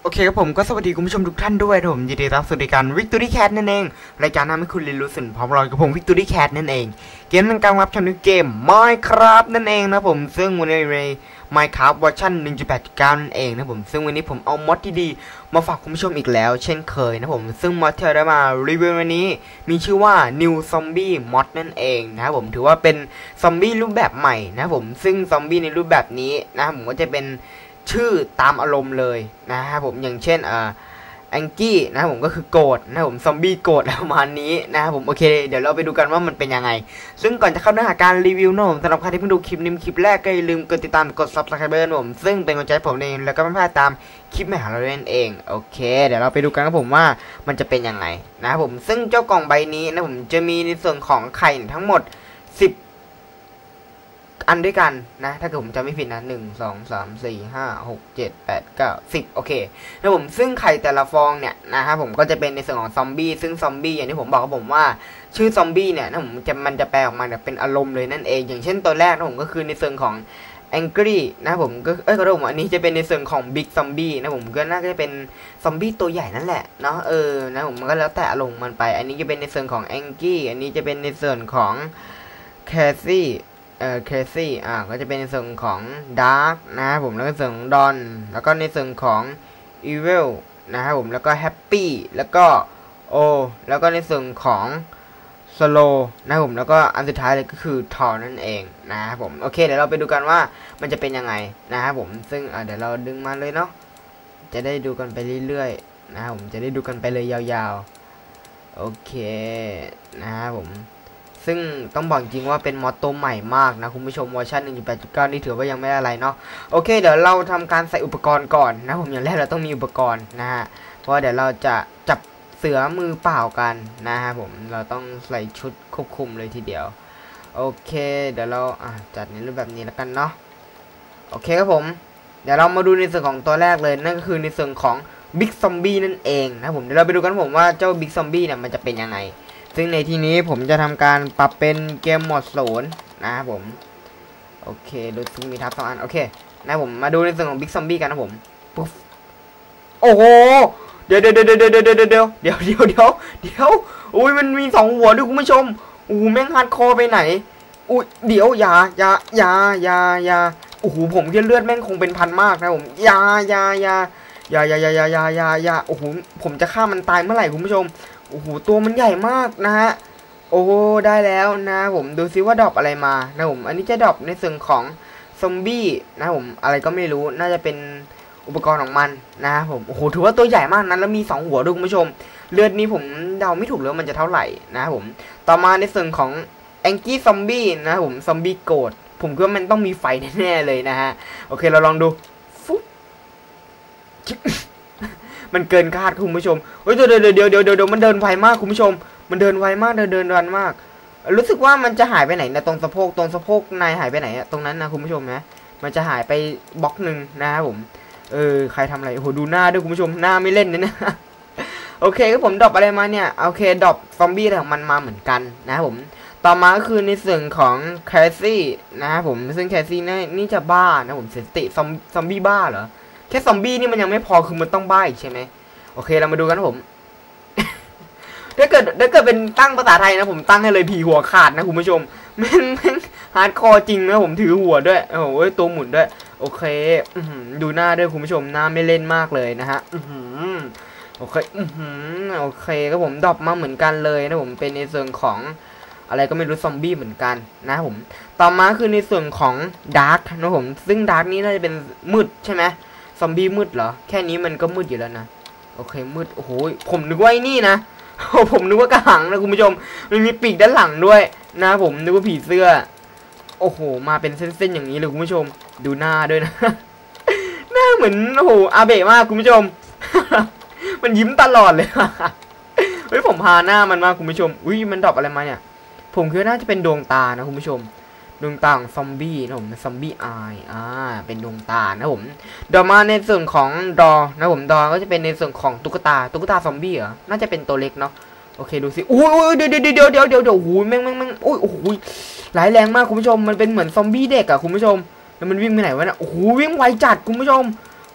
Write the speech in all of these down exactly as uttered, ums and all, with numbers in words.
โอเคครับผมก็สวัสดีคุณผู้ชมทุกท่านด้วยผมยินดีต้อนรับสู่รายการ Victory Cat นั่นเองรายการทำให้คุณเรียนรู้สิ่งพร้อมรอยกับผม Victory Cat นั่นเองเกมนั้นการรับชมในเกม Minecraft นั่นเองนะผมซึ่งวันนี้ใน Minecraft เวอร์ชัน หนึ่งจุดแปดจุดเก้า นั่นเองนะผมซึ่งวันนี้ผมเอามอดที่ดีมาฝากคุณผู้ชมอีกแล้วเช่นเคยนะผมซึ่งมอดที่เราได้มารีวิววันนี้มีชื่อว่า New Zombie Mod นั่นเองนะครับผมถือว่าเป็นซอมบี้รูปแบบใหม่นะผมซึ่งซอมบี้ในรูปแบบนี้นะผมก็จะเป็นชื่อตามอารมณ์เลยนะครับผมอย่างเช่นเอ่อแองกี้นะครับผมก็คือโกรธนะครับผมซอมบี้โกรธประมาณนี้นะครับผมโอเคเดี๋ยวเราไปดูกันว่ามันเป็นยังไงซึ่งก่อนจะเข้าเนื้อหาการรีวิวนะผมสำหรับใครที่เพิ่งดูคลิปนี้คลิปแรกก็อย่าลืมกดติดตามกด ซับสไครบ์ นะผมซึ่งเป็นกำลังใจให้ผมเองแล้วก็ไม่พลาดตามคลิปใหม่ของเราเองโอเคเดี๋ยวเราไปดูกันครับผมว่ามันจะเป็นยังไงนะครับผมซึ่งเจ้ากล่องใบนี้นะผมจะมีในส่วนของไข่ทั้งหมดสิบอันด้วยกันนะถ้าเกิดผมจำไม่ผิดนะหนึ่งสองสามสี่ห้าหกเจ็ดแปดเก้าสิบโอเคนะผมซึ่งไข่แต่ละฟองเนี่ยนะครับผมก็จะเป็นในส่วนของซอมบี้ซึ่งซอมบี้อย่างที่ผมบอกกับผมว่าชื่อซอมบี้เนี่ยนะผมจะมันจะแปลออกมาเนี่ยเป็นอารมณ์เลยนั่นเองอย่างเช่นตัวแรกนะผมก็คือในส่วนของ Angry นะผมก็เอ้ยขอโทษผมอันนี้จะเป็นในส่วนของ Big Zombie นะผมก็น่าจะเป็นซอมบี้ตัวใหญ่นั่นแหละเนาะเออนะผมมันก็แล้วแต่อารมณ์มันไปอันนี้จะเป็นในส่วนของ Angry อันนี้จะเป็นในส่วนของ Caseyเอ่อเคซี่อ่าก็จะเป็นในส่วนของดาร์กนะครับผมแล้วก็ส่วนของดอนแล้วก็ในส่วนของอีเวลนะครับผมแล้วก็แฮปปี้แล้วก็โอแล้วก็ในส่วนของสโลนะครับผมแล้วก็อันสุดท้ายเลยก็คือทอร์นั่นเองนะครับผมโอเคเดี๋ยวเราไปดูกันว่ามันจะเป็นยังไงนะครับผมซึ่งอ่าเดี๋ยวเราดึงมาเลยเนาะจะได้ดูกันไปเรื่อยๆนะครับผมจะได้ดูกันไปเลยยาวๆโอเคนะครับผมซึ่งต้องบอกจริงว่าเป็นมอดตัวใหม่มากนะคุณผู้ชมเวอร์ชัน หนึ่งจุดแปดจุดเก้า นี่ถือว่ายังไม่อะไรเนาะโอเคเดี๋ยวเราทำการใส่อุปกรณ์ก่อนนะผมอย่างแรกเราต้องมีอุปกรณ์นะฮะเพราะเดี๋ยวเราจะจับเสือมือเปล่ากันนะฮะผมเราต้องใส่ชุดควบคุมเลยทีเดียวโอเคเดี๋ยวเราอ่ะจัดในรูปแบบนี้แล้วกันเนาะโอเคครับผมเดี๋ยวเรามาดูในส่วนของตัวแรกเลยนั่นก็คือในส่วนของ Big Zombie นั่นเองนะผมเดี๋ยวเราไปดูกันผมว่าเจ้า Big Zombie เนี่ยมันจะเป็นยังไงซึ่งในที่นี้ผมจะทำการปรับเป็นเกมโหมดศูนย์นะครับผมโอเคดูซึ่งมีทับสองอันโอเคนะผมมาดูในส่วนของ Big Zombie กันนะผมปุ๊บโอ้โหเดี๋ยวเดี๋ยวเดี๋ยวเดี๋ยวเดี๋ยวเดี๋ยวเดี๋ยวเดี๋ยวเดี๋ยวเดี๋ยวเดี๋ยวอุ้ยมันมีสองหัวด้วยคุณผู้ชมอู้แม่งฮาร์ดคอร์ไปไหนอุ้ยเดี๋ยวอย่าอย่าอย่าอย่าอย่าโอ้โหผมแค่เลือดแม่งคงเป็นพันมากนะผมอย่าอย่าอย่าอย่าอย่าอย่าอย่าอย่าอย่าโอ้โหผมจะฆ่ามันตายเมื่อไหร่คุณผู้ชมโอ้โหตัวมันใหญ่มากนะฮะโอ้ได้แล้วนะผมดูซิว่าดรอปอะไรมานะผมอันนี้จะดรอปในส่วนของซอมบี้นะผมอะไรก็ไม่รู้น่าจะเป็นอุปกรณ์ของมันนะผมโอ้โหถือว่าตัวใหญ่มากนั้นแล้วมีสองหัวด้วยคุณผู้ชมเลือดนี้ผมเดาไม่ถูกเลยมันจะเท่าไหร่นะผมต่อมาในส่วนของแองกี้ซอมบี้นะผมซอมบี้โกรธผมคิดว่ามันต้องมีไฟแน่ๆเลยนะฮะโอเคเราลองดูฟุ๊บมันเกินคาดคุณผู้ชมเฮ้ยเดี๋ยวเดี๋ยวเดี๋ยวเดี๋ยวเดี๋ยวมันเดินไวมากคุณผู้ชมมันเดินไวมากเดินเดินรันมากรู้สึกว่ามันจะหายไปไหนนะตรงสะโพกตรงสะโพกนายหายไปไหนอะตรงนั้นนะคุณผู้ชมนะมันจะหายไปบล็อกหนึ่งนะครับผมเออใครทำอะไรโอ้โหดูหน้าด้วยคุณผู้ชมหน้าไม่เล่นนะนะโอเคก็ผมดรอปอะไรมาเนี่ยโอเคดรอปซอมบี้อะไรของมันมาเหมือนกันนะครับผมต่อมาก็คือในส่วนของแคสซี่นะครับผมซึ่งแคสซี่นี่นี่จะบ้านะผมเสติซอมซอมบี้บ้าเหรอแค่ซอมบี้นี่มันยังไม่พอคือมันต้องบ้าอีกใช่ไหมโอเคเรามาดูกันนะผม ถ้าเกิดถ้าเกิดเป็นตั้งภาษาไทยนะผมตั้งให้เลยผีหัวขาดนะคุณผู้ชมแม่งแม่งฮาร์ดคอร์จริงนะผมถือหัวด้วยโอ้โหตัวหมุนด้วยโอเคดูหน้าด้วยคุณผู้ชมหน้าไม่เล่นมากเลยนะฮะโอเคโอเคก็ผมดรอปมาเหมือนกันเลยนะผมเป็นในส่วนของอะไรก็ไม่รู้ซอมบี้เหมือนกันนะผมต่อมาคือในส่วนของดาร์กนะผมซึ่งดาร์กนี้น่าจะเป็นมืดใช่ไหมซอมบี้มืดเหรอแค่นี้มันก็มืดอยู่แล้วนะโอเคมืดโอ้โหผมนึกว่าไอ้นี่นะผมนึกว่ากระหังนะคุณผู้ชมมันมีปีกด้านหลังด้วยนะผมนึกว่าผีเสื้อโอ้โหมาเป็นเส้นๆอย่างนี้เลยคุณผู้ชมดูหน้าด้วยนะหน้าเหมือนโอ้โหอาเบะมากคุณผู้ชม มันยิ้มตลอดเลย เฮ้ยผมพาหน้ามันมากคุณผู้ชมอุ้ยมันดรอปอะไรมาเนี่ยผมคิดว่าน่าจะเป็นดวงตานะคุณผู้ชมดวงตาของซอมบี้นะผมซอมบี้อายอ่าเป็นดวงตานะผมต่อมาในส่วนของดอนะผมดอก็จะเป็นในส่วนของตุ๊กตาตุ๊กตาซอมบี้เหรอน่าจะเป็นตัวเล็กเนาะโอเคดูสิอุ้ยเดี๋ยวเดี๋ยวเดี๋ยวเดี๋ยวเดี๋ยวเดี๋ยวโอ้ยแม่งแม่งแม่งโอ้ยโอ้ยหลายแรงมากคุณผู้ชมมันเป็นเหมือนซอมบี้เด็กอะคุณผู้ชมแล้วมันวิ่งไปไหนวะเนี่ยโอ้โหวิ่งไวจัดคุณผู้ชม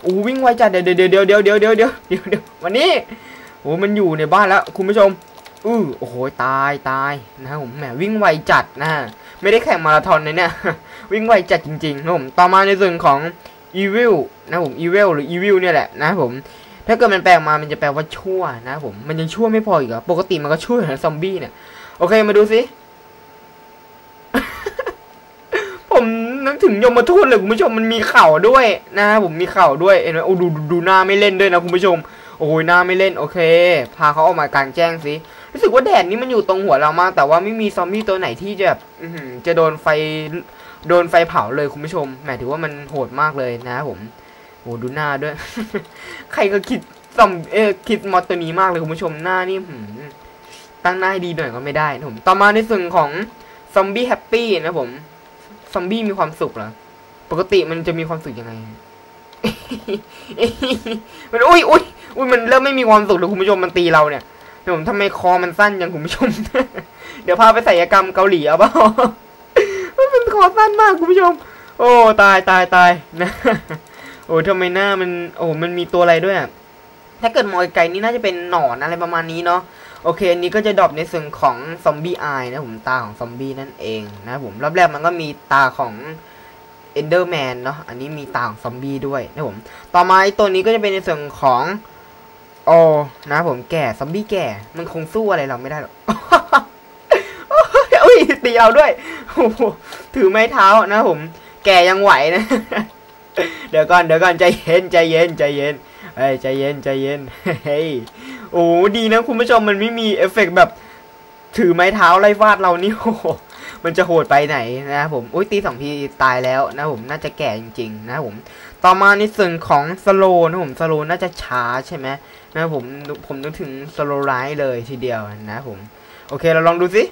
โอ้วิ่งไวจัดเดี๋ยวเดี๋ยวเดี๋ยวเดี๋ยวเดี๋ยวเดี๋ยวเดี๋ยวเดี๋ยวเดี๋ยววันนี้โอ้มันอยู่ในบ้านแล้วคุณผู้ชมอือโอ้โหตายตายนะผมแหมวิ่งไวจัดนะไม่ได้แข่งมาราธอนเลยเนี่ยวิ่งไวจัดจริงๆนะผมต่อมาในส่วนของ evil นะผม evil หรือ evil เนี่ยแหละนะผมถ้าเกิดมันแปลงมามันจะแปลว่าชั่วนะผมมันยังชั่วไม่พออีกเหรอปกติมันก็ชั่วนะซอมบี้เนี่ยโอเคมาดูสิ ผมนึกถึงยมทูตเลยคุณผู้ชมมันมีเข่าด้วยนะผมมีเข่าด้วยเห็นไหมโอ้ดูดูหน้าไม่เล่นด้วยนะคุณผู้ชมโอ้ยหน้าไม่เล่นโอเคพาเขาออกมากลางแจ้งสิรู้สึกว่าแดดนี้มันอยู่ตรงหัวเรามากแต่ว่าไม่มีซอมบี้ตัวไหนที่จะจะโดนไฟโดนไฟเผาเลยคุณผู้ชมหมายถึงว่ามันโหดมากเลยนะผมโอ้ดูหน้าด้วย ใครก็คิดซอมเออคิดมอดตัวนี้มากเลยคุณผู้ชมหน้านี่ตั้งหน้าให้ดีหน่อยก็ไม่ได้นะผมต่อมาในส่วนของซอมบี้แฮปปี้นะผมซอมบี้มีความสุขเหรอปกติมันจะมีความสุขยังไง มันอุ้ยอุ้ยอุ้ยมันเริ่มไม่มีความสุขแล้วคุณผู้ชมมันตีเราเนี่ยเดี๋ยวผมทำไมคอมันสั้นอย่างคุณผู้ชม เดี๋ยวพาไปศัลยกรรมเกาหลีเอาเปล่า มันคอสั้นมากคุณผู้ชมโอ้ตายตายตายนะ โอ้ทำไมหน้ามันโอ้มันมีตัวอะไรด้วยถ้าเกิดมองไกลนี่น่าจะเป็นหนอนอะไรประมาณนี้เนาะโอเคอันนี้ก็จะดรอปในส่วนของซอมบี้อายนะผมตาของซอมบี้นั่นเองนะผมรอบแรกมันก็มีตาของเอนเดอร์แมนเนาะอันนี้มีตาของซอมบี้ด้วยนะผมต่อมาไอ้ตัวนี้ก็จะเป็นในส่วนของโอ้นะผมแก่ซอมบี้แก่มันคงสู้อะไรเราไม่ได้หรอก อุ้ยตีเราด้วยโอ้โหถือไม้เท้านะผมแก่ยังไหวนะ เดี๋ยวก่อนเดี๋ยวก่อนใจเย็นใจเย็นใจเย็นเฮ้ยใจเย็นใจเย็นเฮ้ยโอ้ดีนะคุณผู้ชมมันไม่มีเอฟเฟกต์แบบถือไม้เท้าไล่ฟาดเรานี่โอ้มันจะโหดไปไหนนะผมอุ้ยตีสองทีตายแล้วนะผมน่าจะแก่จริงๆนะผมต่อมาในส่วนของสโลนะผมสโลน่าจะช้าใช่ไหมนะผมผมนึกถึงสโลไลท์เลยทีเดียวนะผมโอเคเราลองดูสิ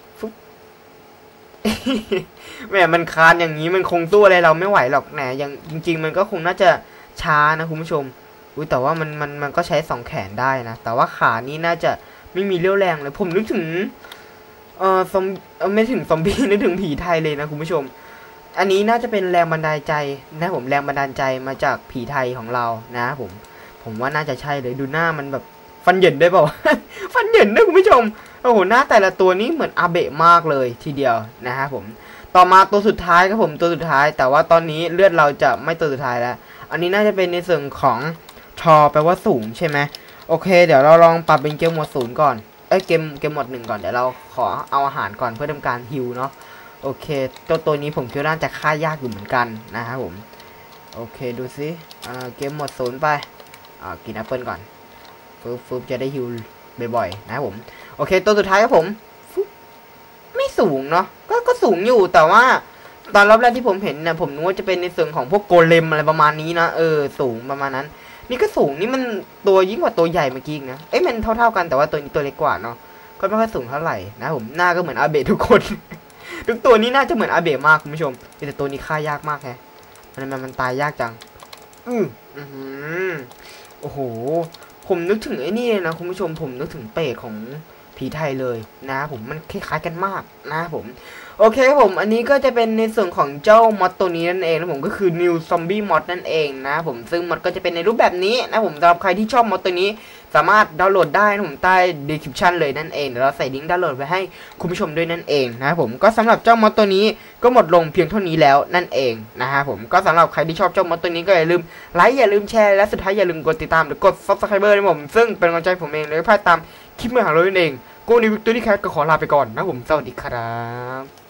แหมมันคานอย่างนี้มันคงสู้อะไรเราไม่ไหวหรอกแหนอย่างจริงๆมันก็คงน่าจะช้านะคุณผู้ชมอุ้ยแต่ว่ามันมันมันก็ใช้สองแขนได้นะแต่ว่าขานี้น่าจะไม่มีเรี่ยวแรงเลยผมนึกถึงเออซอมเออไม่ถึงซอมบี้นึกถึงผีไทยเลยนะคุณผู้ชมอันนี้น่าจะเป็นแรงบันดาลใจนะผมแรงบันดาลใจมาจากผีไทยของเรานะผมผมว่าน่าจะใช่เลยดูหน้ามันแบบฟันเหยินได้เปล่า ฟันเหยินด้วยคุณผู้ชมโอ้โหหน้าแต่ละตัวนี้เหมือนอาเบะมากเลยทีเดียวนะฮะผมต่อมาตัวสุดท้ายครับผมตัวสุดท้ายแต่ว่าตอนนี้เลือดเราจะไม่ตัวสุดท้ายแล้วอันนี้น่าจะเป็นในส่วนของชอแปลว่าสูงใช่ไหมโอเคเดี๋ยวเราลองปรับเป็นเกมโหมดศูนย์ก่อนเอ้ยเกมเกมโหมดหนึ่งก่อนเดี๋ยวเราขอเอาอาหารก่อนเพื่อทำการฮิลเนาะโอเคตัวตัวนี้ผมคิดว่าน่าจะฆ่ายากอยู่เหมือนกันนะครับผมโอเคดูซิอ่าเกมโหมดศูนย์ไปอ่ากินแอปเปิลก่อนฟึบฟึบจะได้ฮิลบ่อยๆนะครับผมโอเคตัวสุดท้ายครับผมไม่สูงเนาะก็ก็สูงอยู่แต่ว่าตอนรอบแรกที่ผมเห็นเนี่ยผมนึกว่าจะเป็นในส่วนของพวกโกเลมอะไรประมาณนี้นะเออสูงประมาณนั้นนี่ก็สูงนี่มันตัวยิ่งกว่าตัวใหญ่เมื่อกี้นะเอ้ยมันเท่าๆกันแต่ว่าตัวนี้ตัวเล็กกว่าเนาะก็ไม่ค่อยสูงเท่าไหร่นะผมหน้าก็เหมือนอาเบะทุกคน ทุกตัวนี้น่าจะเหมือนอาเบะมากคุณผู้ชมแต่ตัวนี้ฆ่ายากมากแฮะมันมันมันตายยากจังอืออือโอ้โหผมนึกถึงไอ้นี่นะคุณผู้ชมผมนึกถึงเปรตของผีไทยเลยนะผมมันคล้ายๆกันมากนะผมโอเคผมอันนี้ก็จะเป็นในส่วนของเจ้ามอดตัวนี้นั่นเองนะผมก็คือ New Zombie Mod นั่นเองนะผมซึ่งมอดก็จะเป็นในรูปแบบนี้นะผมสำหรับใครที่ชอบมอดตัวนี้สามารถดาวน์โหลดได้นะผมใต้ description เลยนั่นเองเดี๋ยวเราใส่ลิงก์ดาวน์โหลดไว้ให้คุณผู้ชมด้วยนั่นเองนะผมก็สำหรับเจ้ามอดตัวนี้ก็หมดลงเพียงเท่านี้แล้วนั่นเองนะฮะผมก็สำหรับใครที่ชอบเจ้ามอดตัวนี้ก็อย่าลืมไลค์อย่าลืมแชร์และสุดท้ายอย่าลืมกดติดตามหรือกด Subscribe นะผมซึ่งเป็นกำลังใจผมเองเลยพลาดตามคลิปเมื่อหาเรานั่นเองกูในวิกตอรี่แคทก็ขอลาไปก่อนนะผมสวัสดีครับ